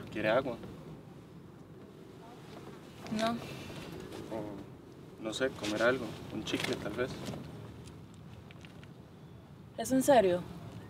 ¿Quiere agua? No. O, no sé, comer algo. Un chicle, tal vez. ¿Es en serio?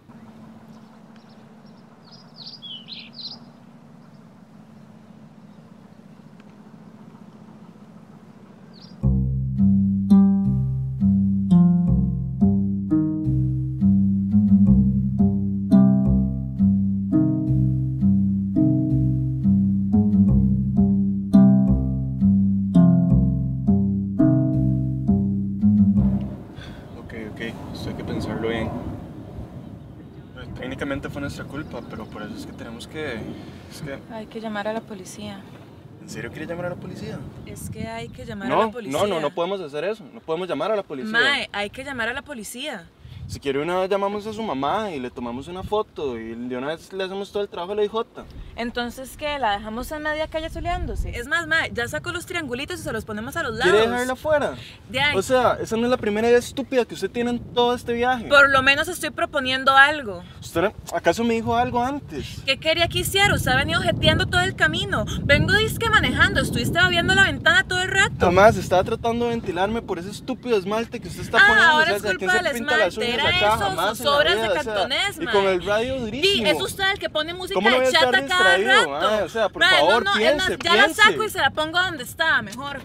Ok, esto hay que pensarlo bien. Técnicamente fue nuestra culpa, pero por eso es que tenemos que... Hay que llamar a la policía. ¿En serio quiere llamar a la policía? Es que hay que llamar a la policía. No podemos hacer eso. No podemos llamar a la policía. Mae, hay que llamar a la policía. Si quiere una vez llamamos a su mamá y le tomamos una foto y de una vez le hacemos todo el trabajo a la IJ. Entonces, ¿qué? ¿La dejamos en media calle soleándose? Es más, mae, ya saco los triangulitos y se los ponemos a los lados. ¿Quiere dejarla afuera? De ahí. O sea, esa no es la primera idea estúpida que usted tiene en todo este viaje. Por lo menos estoy proponiendo algo. ¿Usted acaso me dijo algo antes? ¿Qué quería que hiciera? Usted ha venido jeteando todo el camino. Vengo disque manejando, estuviste babeando la ventana todo el rato. Jamás, estaba tratando de ventilarme por ese estúpido esmalte que usted está poniendo. Ahora O es sea, culpa del esmalte, era eso, sus obras de cantonés, y con el radio durísimo. Y es usted el que pone música ¿Cómo no voy de a estar chata cada distraído? rato. O sea, por Mae, favor, no, piense, es más, ya la piense. saco y se la pongo donde está, mejor.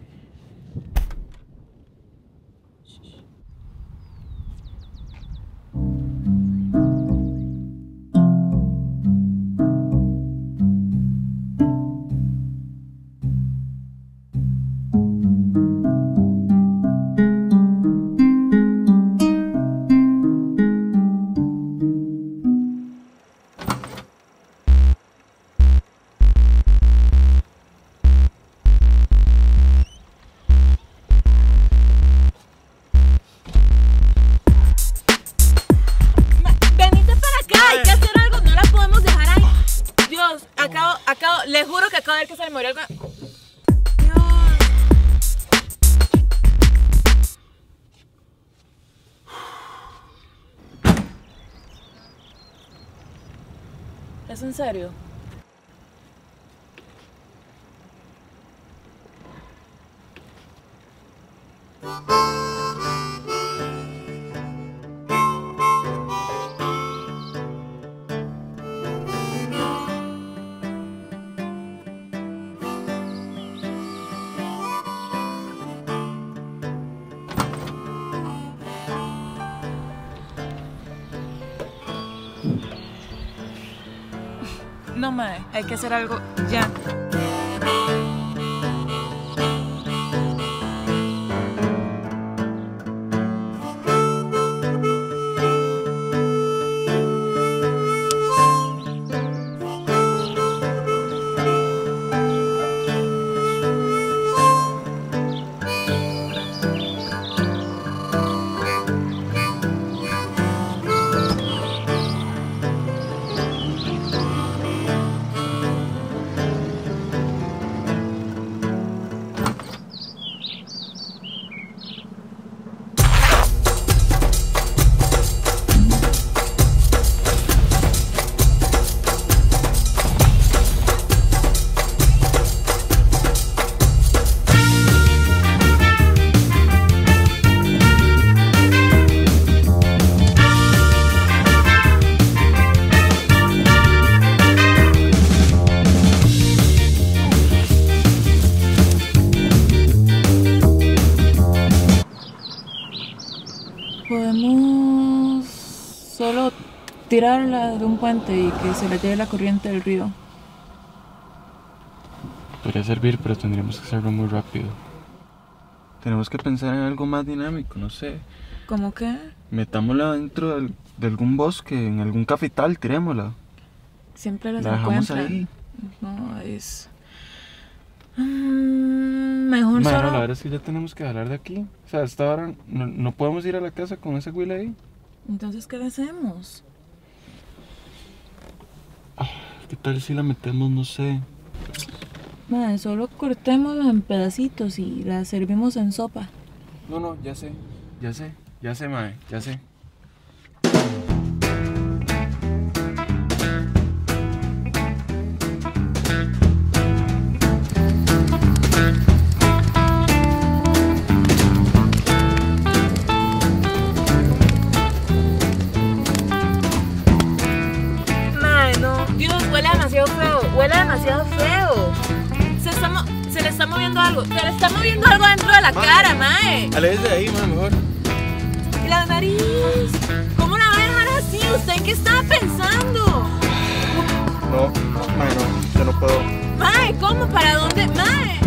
Le juro que acabo de ver que se le murió algo. Dios. ¿Es en serio? No, mae, hay que hacer algo ya. Podemos solo tirarla de un puente y que se la lleve la corriente del río. Podría servir, pero tendríamos que hacerlo muy rápido. Tenemos que pensar en algo más dinámico, no sé. ¿Cómo qué? Metámosla dentro de algún bosque, en algún cafetal, tirémosla. Siempre las La dejamos encuentran. ahí. No, es... mejor Bueno, solo... la verdad es que ya tenemos que hablar de aquí. O sea, hasta ahora no podemos ir a la casa con ese güey ahí. Entonces, ¿qué le hacemos? ¿Qué tal si la metemos, no sé? Madre, solo cortémosla en pedacitos y la servimos en sopa. No, ya sé, mae, ya sé. huele demasiado feo, huele demasiado feo. Se le está moviendo algo, se le está moviendo algo dentro de la cara, mae. Aléjese de ahí, mae, mejor. Y la nariz, ¿cómo la va a dejar así? ¿Usted en qué estaba pensando? No, mae, no, yo no puedo. Mae, ¿cómo? ¿Para dónde? Mae.